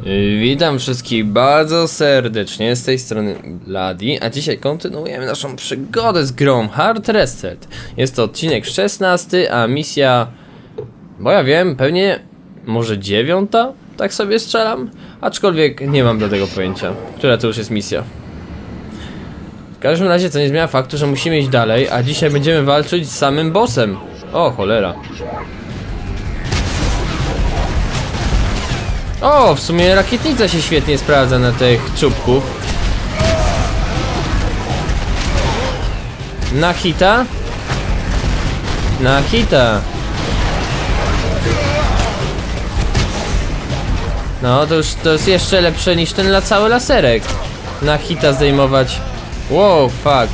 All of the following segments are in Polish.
Witam wszystkich bardzo serdecznie, z tej strony Bloody, a dzisiaj kontynuujemy naszą przygodę z grą Hard Reset. Jest to odcinek 16, a misja, bo ja wiem, pewnie może 9, tak sobie strzelam, aczkolwiek nie mam do tego pojęcia, która to już jest misja. W każdym razie to nie zmienia faktu, że musimy iść dalej, a dzisiaj będziemy walczyć z samym bossem. O cholera. O, w sumie rakietnica się świetnie sprawdza na tych czubków. Na hita? Na hita. No, to jest jeszcze lepsze niż ten cały laserek. Na hita zdejmować. Wow, fuck.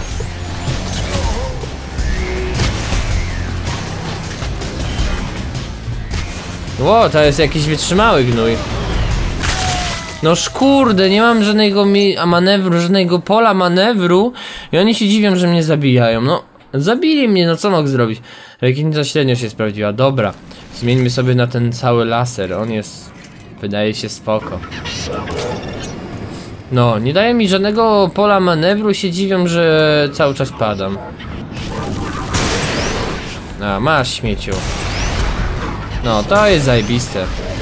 Wow, to jest jakiś wytrzymały gnój. No kurde, nie mam żadnego manewru, żadnego pola manewru i oni się dziwią, że mnie zabijają. No, zabili mnie, no co mogę zrobić? Rakietnica średnio się sprawdziła, dobra. Zmieńmy sobie na ten cały laser, on jest, wydaje się, spoko. No, nie daje mi żadnego pola manewru, się dziwią, że cały czas padam. A, masz śmieciu. No, to jest zajebiste.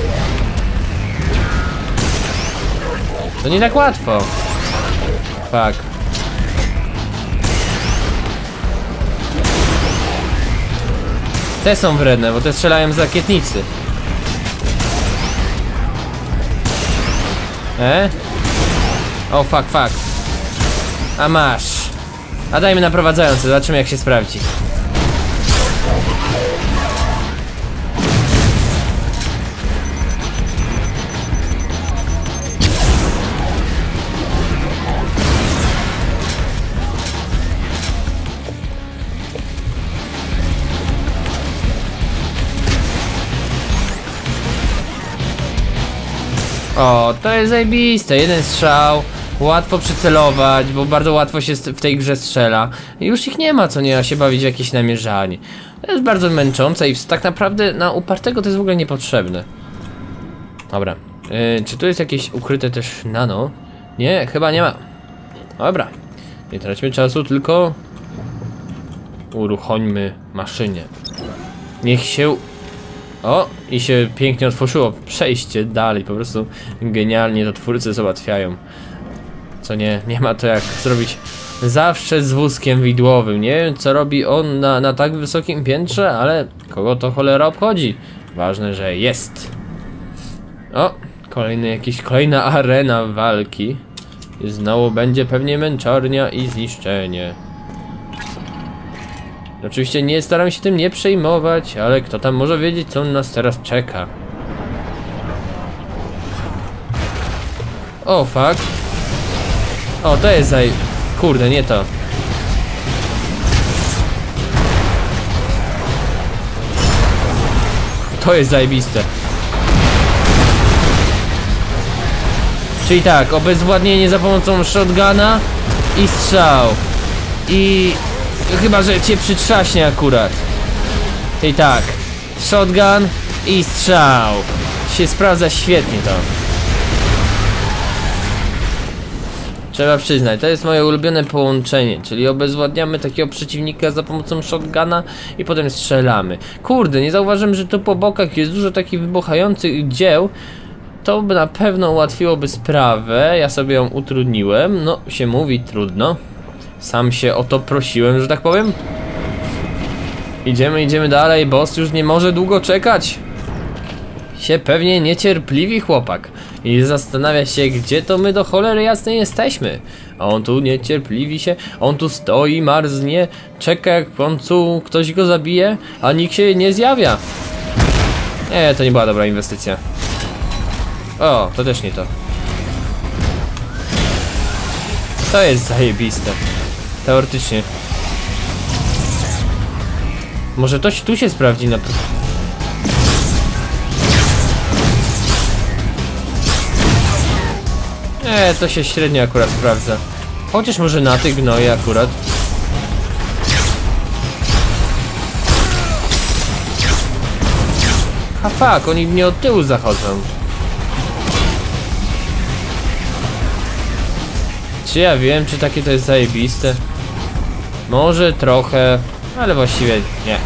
To nie tak łatwo. Fuck. Te są wredne, bo te strzelają z rakietnicy. O, fuck. A masz. A dajmy naprowadzające, zobaczymy jak się sprawdzi. O, to jest zajebiste, jeden strzał, łatwo przycelować, bo bardzo łatwo się w tej grze strzela. I już ich nie ma, co nie, a się bawić w jakieś namierzanie. To jest bardzo męczące i tak naprawdę na upartego to jest w ogóle niepotrzebne. Dobra, czy tu jest jakieś ukryte też nano? Nie, chyba nie ma. Dobra, nie traćmy czasu, tylko uruchońmy maszynie. Niech się... O, i się pięknie otworzyło przejście dalej, po prostu genialnie to twórcy załatwiają. Co nie ma to jak zrobić zawsze z wózkiem widłowym. Nie wiem co robi on na tak wysokim piętrze, ale kogo to cholera obchodzi. Ważne, że jest. O, kolejna arena walki. I znowu będzie pewnie męczarnia i zniszczenie. Oczywiście nie staram się tym nie przejmować, ale kto tam może wiedzieć, co nas teraz czeka. O, fuck. O, to jest kurde, nie to. To jest zajebiste. Czyli tak, obezwładnienie za pomocą shotguna i strzał. I... chyba, że cię przytrzaśnie akurat. I tak, shotgun i strzał. Się sprawdza świetnie to. Trzeba przyznać, to jest moje ulubione połączenie. Czyli obezwładniamy takiego przeciwnika za pomocą shotguna i potem strzelamy. Kurde, nie zauważyłem, że tu po bokach jest dużo takich wybuchających dzieł. To by na pewno ułatwiłoby sprawę. Ja sobie ją utrudniłem. No, się mówi, trudno. Sam się o to prosiłem, że tak powiem. Idziemy dalej, boss już nie może długo czekać. Się pewnie niecierpliwi chłopak. I zastanawia się, gdzie to my do cholery jasnej jesteśmy. A on tu niecierpliwi się, on tu stoi, marznie, czeka jak w końcu ktoś go zabije, a nikt się nie zjawia. Nie, to nie była dobra inwestycja. O, to też nie to. To jest zajebiste. Teoretycznie. Może to tu się sprawdzi na... to się średnio akurat sprawdza. Chociaż może na tych gnoje akurat. A fuck, oni mnie od tyłu zachodzą. Czy ja wiem, czy takie to jest zajebiste? Może trochę, ale właściwie nie.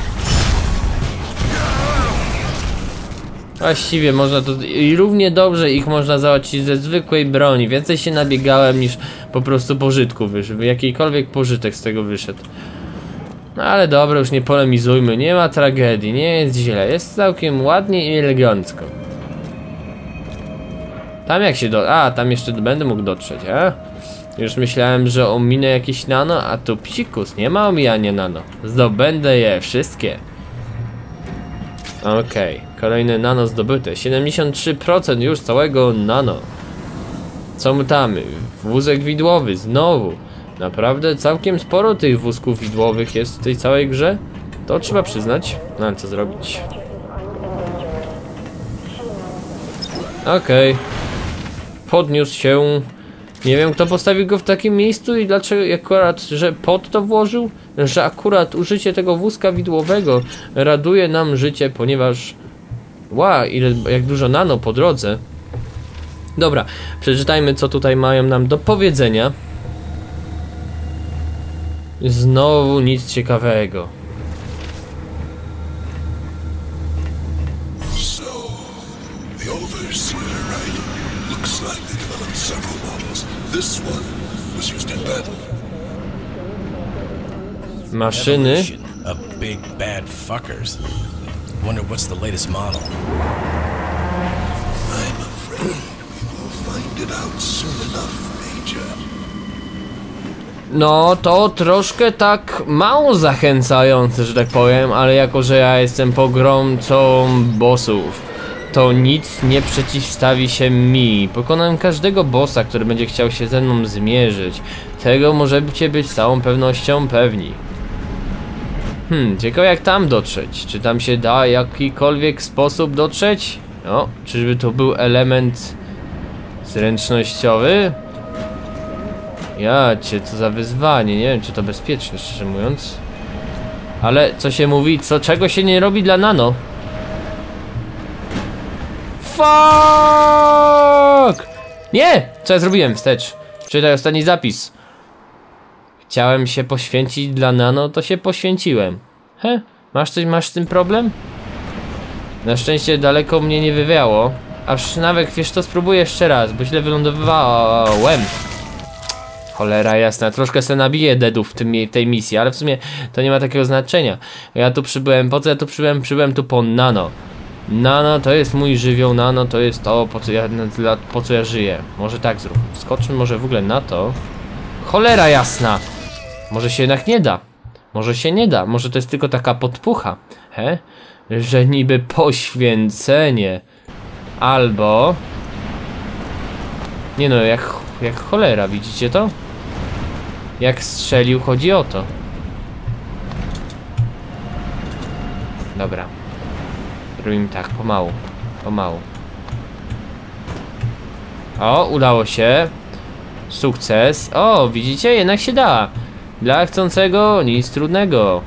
Właściwie można to i równie dobrze ich można załatwić ze zwykłej broni. Więcej się nabiegałem niż po prostu pożytku wyszedł. Jakikolwiek pożytek z tego wyszedł. No ale dobra, już nie polemizujmy. Nie ma tragedii, nie jest źle. Jest całkiem ładnie i elegancko. Tam jak się tam jeszcze będę mógł dotrzeć, a? Już myślałem, że ominę jakieś nano, a tu psikus, nie ma omijania nano. Zdobędę je wszystkie. Okej, kolejne nano zdobyte. 73% już całego nano. Co my tam? Wózek widłowy, znowu. Naprawdę całkiem sporo tych wózków widłowych jest w tej całej grze. To trzeba przyznać. No ale co zrobić? Okej. Podniósł się. Nie wiem, kto postawił go w takim miejscu i dlaczego akurat, że pod to włożył, że akurat użycie tego wózka widłowego raduje nam życie, ponieważ jak dużo nano po drodze. Dobra, przeczytajmy, co tutaj mają nam do powiedzenia. Znowu nic ciekawego. Maszyny. Big bad fuckers. Wonder what's the latest model. I'm afraid we will find it out soon enough, Major. No to troszkę tak mało zachęcające, że tak powiem, ale jako że ja jestem pogromcą bossów, to nic nie przeciwstawi się mi. Pokonam każdego bossa, który będzie chciał się ze mną zmierzyć. Tego możecie być z całą pewnością pewni. Ciekawe jak tam dotrzeć. Czy tam się da w jakikolwiek sposób dotrzeć? No, czyżby to był element zręcznościowy? Jacie, co za wyzwanie. Nie wiem, czy to bezpieczne, szczerze mówiąc. Ale co się mówi? Czego się nie robi dla nano? Fuck! Nie! Co ja zrobiłem? Wstecz. Czytaj ostatni zapis. Chciałem się poświęcić dla nano, to się poświęciłem. Masz z tym problem? Na szczęście daleko mnie nie wywiało. Aż nawet, wiesz to spróbuję jeszcze raz, bo źle wylądowałem. Cholera jasna, troszkę se nabiję deadów w tej misji, ale w sumie to nie ma takiego znaczenia. Ja tu przybyłem, po co ja tu przybyłem? Przybyłem tu po nano. Nano to jest mój żywioł, nano to jest to, po co ja żyję. Może tak zrób. Skoczmy może w ogóle na to. Cholera jasna! Może się jednak nie da. Może się nie da. Może to jest tylko taka podpucha. Że niby poświęcenie. Albo... Nie no, jak cholera, widzicie to? Jak strzelił, chodzi o to. Dobra. Robimy tak, pomału. Pomału. O, udało się. Sukces. O, widzicie? Jednak się da. Dla chcącego nic trudnego.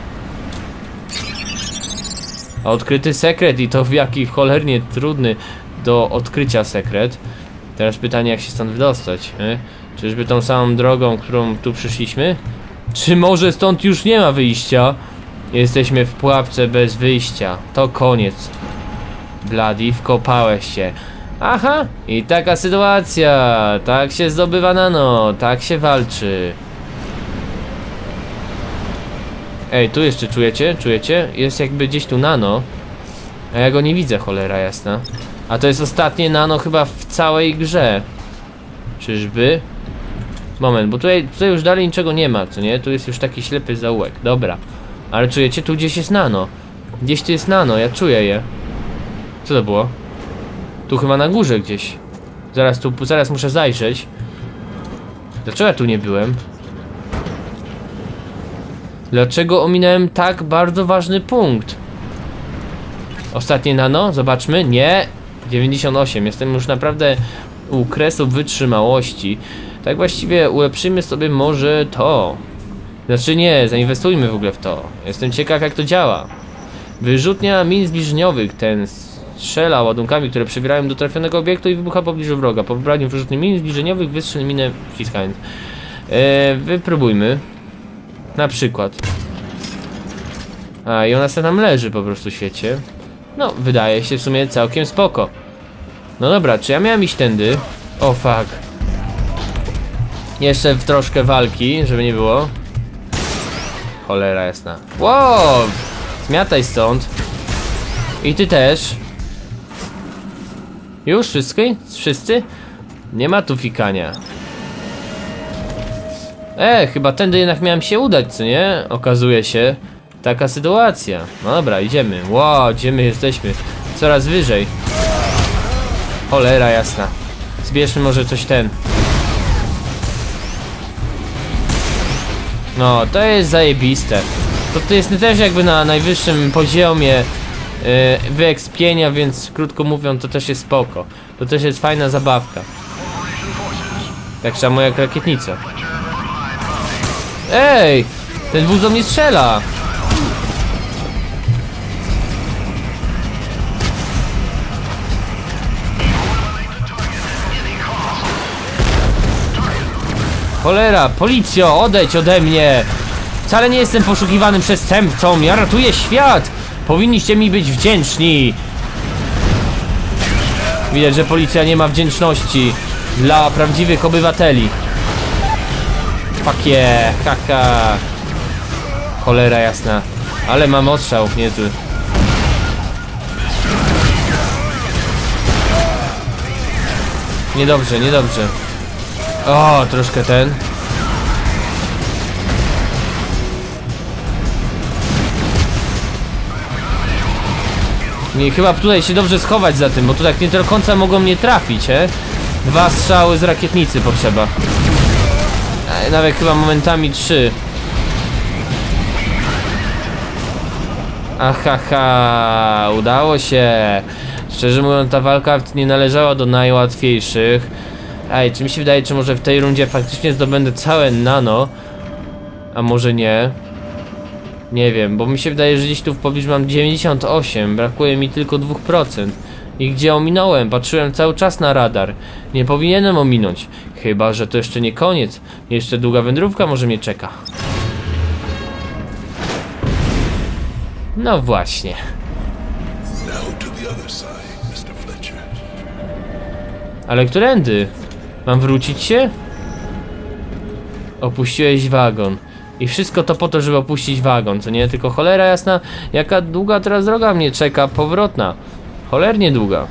Odkryty sekret i to w jaki cholernie trudny do odkrycia sekret. Teraz pytanie, jak się stąd wydostać. Czyżby tą samą drogą, którą tu przyszliśmy? Czy może stąd już nie ma wyjścia? Jesteśmy w pułapce bez wyjścia. To koniec. Bloody, wkopałeś się. Aha, i taka sytuacja. Tak się zdobywa nano, tak się walczy. Ej, tu jeszcze czujecie? Czujecie? Jest jakby gdzieś tu nano. A ja go nie widzę, cholera jasna. A to jest ostatnie nano chyba w całej grze. Czyżby? Moment, bo tutaj już dalej niczego nie ma, co nie? Tu jest już taki ślepy zaułek. Dobra. Ale czujecie? Tu gdzieś jest nano. Gdzieś tu jest nano, ja czuję je. Co to było? Tu chyba na górze gdzieś. Zaraz muszę zajrzeć. Dlaczego ja tu nie byłem? Dlaczego ominąłem tak bardzo ważny punkt? Ostatnie nano? Zobaczmy. Nie. 98. Jestem już naprawdę u kresu wytrzymałości. Tak właściwie ulepszymy sobie może to. Znaczy nie, zainwestujmy w ogóle w to. Jestem ciekaw jak to działa. Wyrzutnia min zbliżniowych. Ten Strzela ładunkami, które przybierają do trafionego obiektu i wybucha w pobliżu wroga. Po wybraniu wyrzutnych min zbliżeniowych wystrzel minę wciskając. Wypróbujmy. Na przykład. A, i ona sobie tam leży po prostu w świecie. No, wydaje się w sumie całkiem spoko. No dobra, czy ja miałem iść tędy? O fuck. Jeszcze w troszkę walki, żeby nie było. Cholera jasna. Wow! Zmiataj stąd. I ty też. Już wszystkie? Wszyscy? Nie ma tu fikania. Chyba tędy jednak miałem się udać, co nie? Okazuje się. Taka sytuacja. No dobra, idziemy. Wow, gdzie my jesteśmy? Coraz wyżej. Cholera jasna. Zbierzmy może coś ten. No, to jest zajebiste. To jest też jakby na najwyższym poziomie wyekspienia, więc krótko mówiąc to też jest spoko. To też jest fajna zabawka. Tak samo jak rakietnica. Ej! Ten wóz do mnie strzela! Cholera, policjo, odejdź ode mnie! Wcale nie jestem poszukiwanym przestępcą, ja ratuję świat! Powinniście mi być wdzięczni! Widać, że policja nie ma wdzięczności dla prawdziwych obywateli. Fuck yeah, haha. Cholera jasna. Ale mam ostrzał, niezły. Niedobrze, niedobrze. O, troszkę ten. Nie, chyba tutaj się dobrze schować za tym, bo tu tak nie do końca mogą mnie trafić, 2 strzały z rakietnicy potrzeba. Nawet chyba momentami 3. Ahaha, udało się. Szczerze mówiąc, ta walka nie należała do najłatwiejszych. Ej, czy mi się wydaje, czy może w tej rundzie faktycznie zdobędę całe nano? A może nie? Nie wiem, bo mi się wydaje, że gdzieś tu w pobliżu mam 98, brakuje mi tylko 2%. I gdzie ominąłem? Patrzyłem cały czas na radar. Nie powinienem ominąć. Chyba że to jeszcze nie koniec. Jeszcze długa wędrówka może mnie czeka. No właśnie. Now to the other side, Mr. Fletcher. Ale którędy? Mam wrócić się? Opuściłeś wagon. I wszystko to po to, żeby opuścić wagon, co nie? Tylko cholera jasna, jaka długa teraz droga mnie czeka, powrotna. Cholernie długa.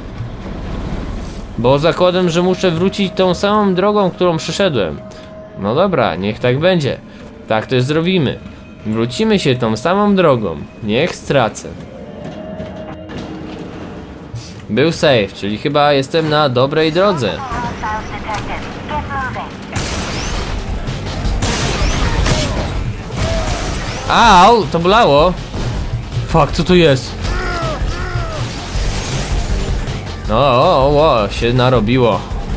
Bo zakładam, że muszę wrócić tą samą drogą, którą przyszedłem. No dobra, niech tak będzie. Tak też zrobimy. Wrócimy się tą samą drogą. Niech stracę. Był safe, czyli chyba jestem na dobrej drodze. Au, to bolało. Fuck, co tu jest? O, się narobiło.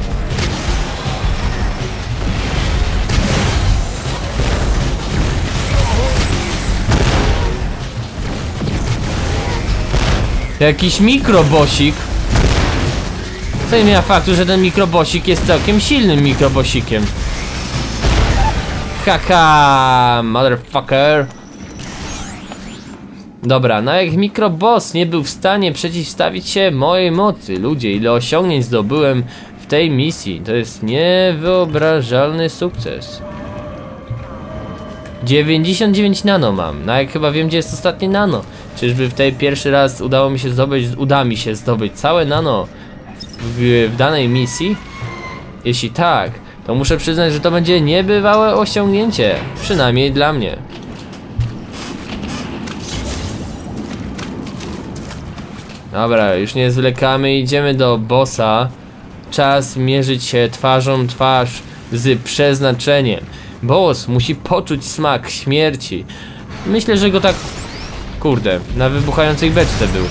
Jakiś mikrobosik. Co nie miała faktu, że ten mikrobosik jest całkiem silnym mikrobosikiem. Haha, motherfucker. Dobra, no jak mikroboss nie był w stanie przeciwstawić się mojej mocy. Ludzie, ile osiągnięć zdobyłem w tej misji. To jest niewyobrażalny sukces. 99 nano mam. No jak chyba wiem, gdzie jest ostatnie nano. Czyżby w tej pierwszy raz uda mi się zdobyć całe nano w danej misji? Jeśli tak, to muszę przyznać, że to będzie niebywałe osiągnięcie. Przynajmniej dla mnie. Dobra, już nie zwlekamy, idziemy do bossa. Czas mierzyć się twarzą twarz z przeznaczeniem. Boss musi poczuć smak śmierci. Myślę, że go tak... Kurde, na wybuchającej beczce był.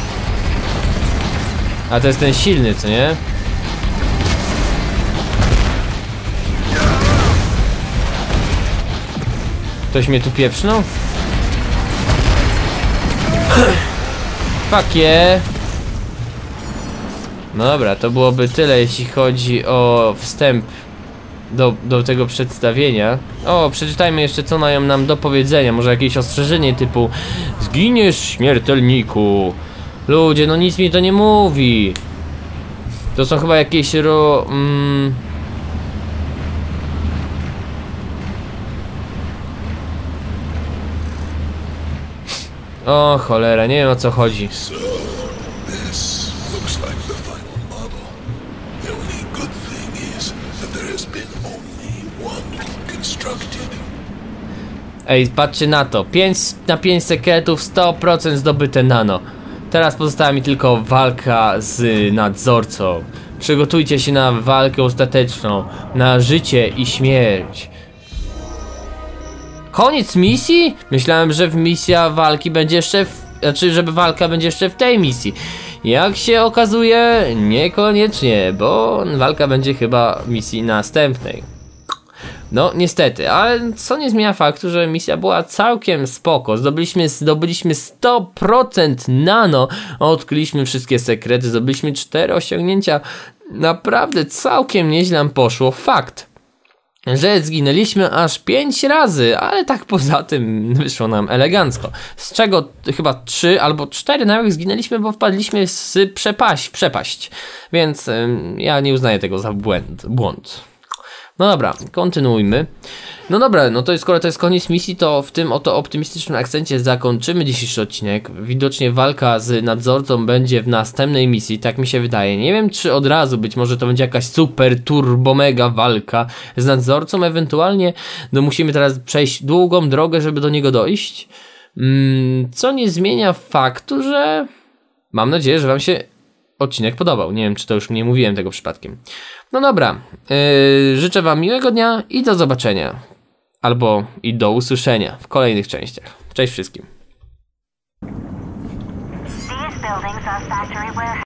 A to jest ten silny, co nie? Ktoś mnie tu pieprznął? Fuck yeah. No dobra, to byłoby tyle, jeśli chodzi o wstęp do tego przedstawienia. O, przeczytajmy jeszcze, co mają nam do powiedzenia. Może jakieś ostrzeżenie typu: zginiesz, śmiertelniku. Ludzie, no nic mi to nie mówi. To są chyba jakieś O cholera, nie wiem, o co chodzi. So, this looks like the final model. The only good thing is that there has been only one constructed. Ej, patrzcie na to. 5 na 5 sekretów, 100% zdobyte nano. Teraz pozostała mi tylko walka z nadzorcą. Przygotujcie się na walkę ostateczną, na życie i śmierć. Koniec misji? Myślałem, że misja walki będzie jeszcze żeby walka będzie jeszcze w tej misji. Jak się okazuje, niekoniecznie, bo walka będzie chyba w misji następnej. No niestety, ale co nie zmienia faktu, że misja była całkiem spoko. Zdobyliśmy 100% nano, odkryliśmy wszystkie sekrety, zdobyliśmy 4 osiągnięcia. Naprawdę całkiem nieźle nam poszło. Fakt, że zginęliśmy aż 5 razy, ale tak poza tym wyszło nam elegancko. Z czego chyba 3 albo 4 nawet zginęliśmy, bo wpadliśmy w przepaść. Więc ja nie uznaję tego za błąd. No dobra, kontynuujmy. No dobra, no to skoro to jest koniec misji, to w tym oto optymistycznym akcencie zakończymy dzisiejszy odcinek. Widocznie walka z nadzorcą będzie w następnej misji, tak mi się wydaje. Nie wiem, czy od razu, być może to będzie jakaś super turbo mega walka z nadzorcą, ewentualnie no musimy teraz przejść długą drogę, żeby do niego dojść. Co nie zmienia faktu, że mam nadzieję, że wam się odcinek podobał. Nie wiem, czy to już nie mówiłem tego przypadkiem. No dobra, życzę wam miłego dnia i do zobaczenia. Albo i do usłyszenia w kolejnych częściach. Cześć wszystkim.